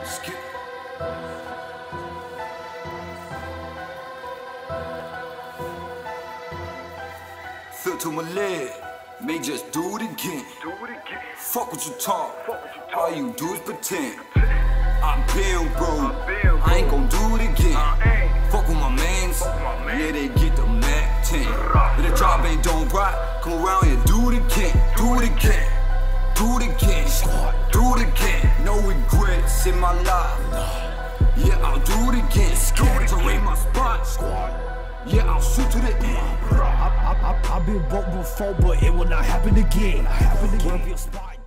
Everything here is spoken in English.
Feel to my leg, may just do it again. Fuck what you talk, all you do is pretend. I've been broke, I ain't gon' do it again. Fuck with my mans, yeah they get the Mac 10. If the job ain't done right, come around here, do it again. Do it again, do it again, do it again. No regrets in my life, yeah I'll do it again. To raid my spot, yeah I'll shoot to the end. I've been broke before, but it will not happen again. Work your spot.